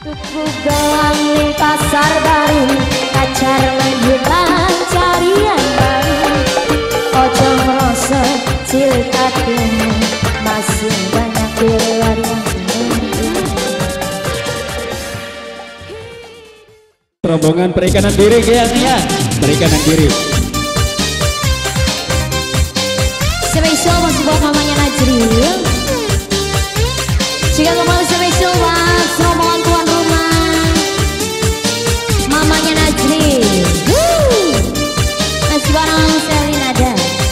Tuku gelang ning pasar baru, pacar menghilang carian baru. Ojo ngerasa cilik hatimu, masih banyak di luar yang menunggu. Rombongan perikanan diri ya, perikanan diri. Spesial masih buat mamanya Najril. Jika kembali spesial buat rombongan tuan rumah, mamanya Najril. Masih bareng Selin ada.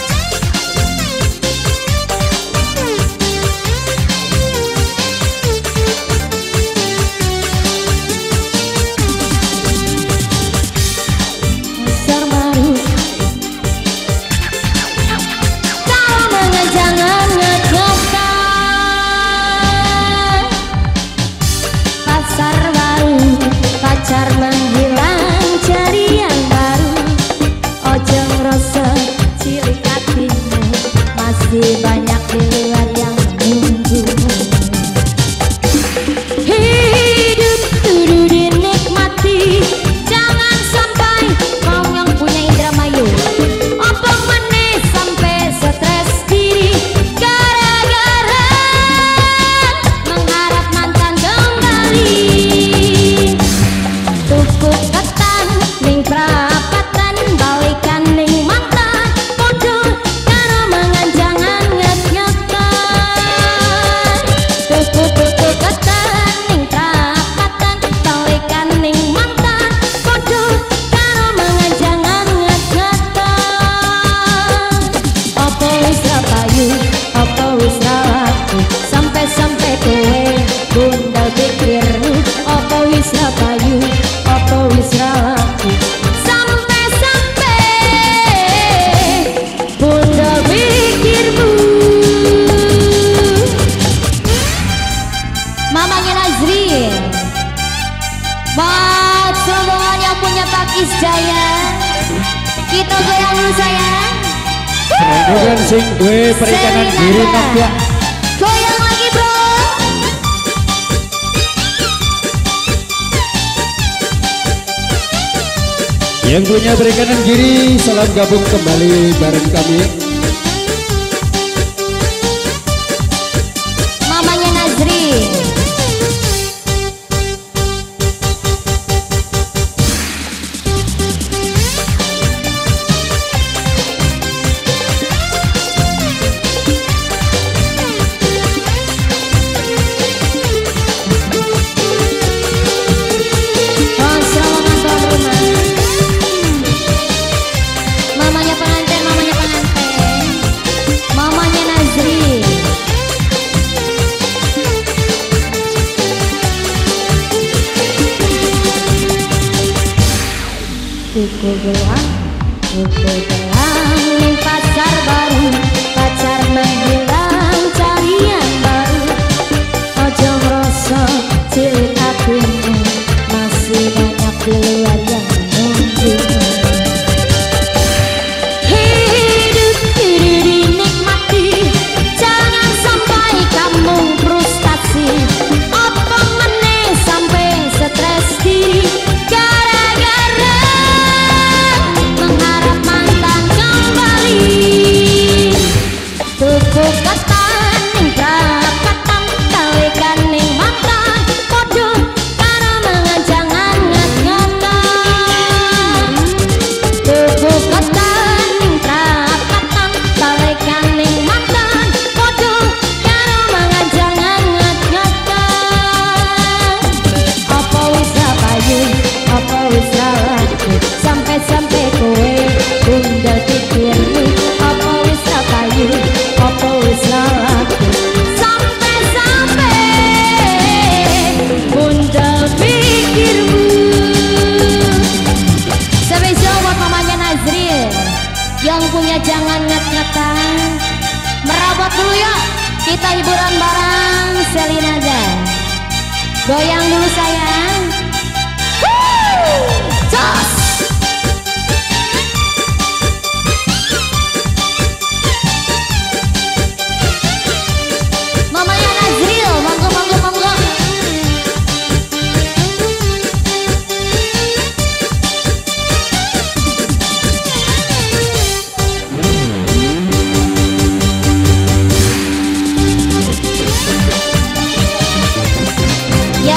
Pacar menghilang carian baru. Ojo ngerasa cilik hatimu, masih banyak di luar yang menunggu. Hidup kudu dinikmati, jangan sampai kau yang punya Indramayu opong manis sampai stres diri gara-gara mengharap mantan kembali. Tuku ketan ning prapatan, balikan ning mantan podo karo menganjangan nyet-nyetan. Tuku ketan ning prapatan, balikan ning mantan podo karo menganjangan nyet-nyetan. Opo wis ra payu, opo wis ra laku, sampai kowe bundal pikirmu. Opo wis ra payu, opo wis ra laku, sampai bunda pikirmu. Mamanya Nazril, buat rombongan yang punya Pakis Jaya, kita goyang dulu sayang. Rombongan sing duwe perikanan diri ya. Goyang lagi bro. Yang punya perikanan giri, salam gabung kembali bareng kami. Mamanya Nazril. Tuku gelang ning pasar baru, pacar menghilang carian baru. Ojo ngerasa cilik hatimu, masih banyak di luar yang menunggu. Hidup kudu dinikmati, jangan sampai kamu frustasi opong meneh sampai stres diri gara-gara mengharap mantan kembali.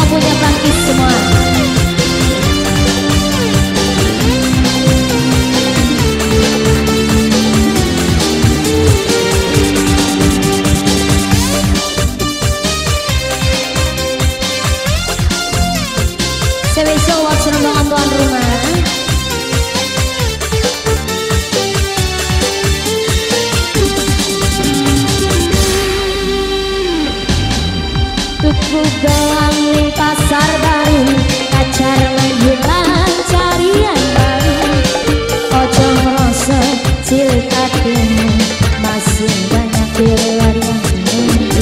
punya Prancis semua. Sebesok waktu senang tuan rumah. Tuku gelang ning pasar baru, kacar menjulang carian baru. Ojo ngerasa cilik hatimu, masih banyak di luar yang menunggu.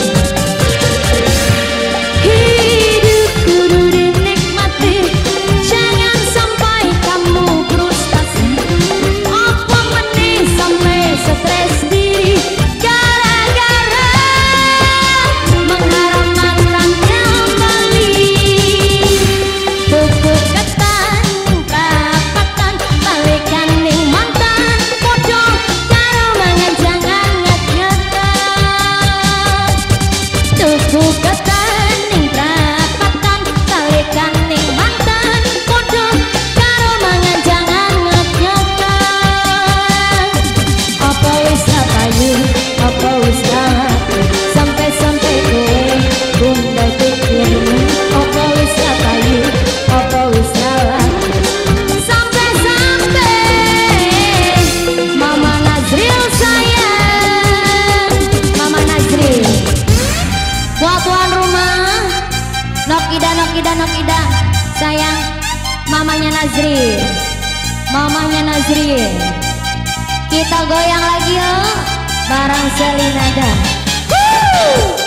Hidup kudu dinikmati, jangan sampai kamu frustasi. Apa meneh sampai stres diri gara-gara mengharap mantan kembali. Tuku ketan prapatan balikan ning mantan, podo karo mangan jangan nget-ngetan. Tuku ketan ning prapatan balikan ning mantan, podo karo mangan jangan nget-ngetan. Apa wis rapayu, apa wis rapi, sampai-sampai kowe bunda pikirmu. Apa wis rapayu, apa wis rapi, sampai-sampai Mama Nazril sayang. Mama Nazril buat tuan rumah, Nokida Nokida Nokida sayang. Mamanya Nazril, mamanya Nazril. Kita goyang lagi yuk bareng Selinada.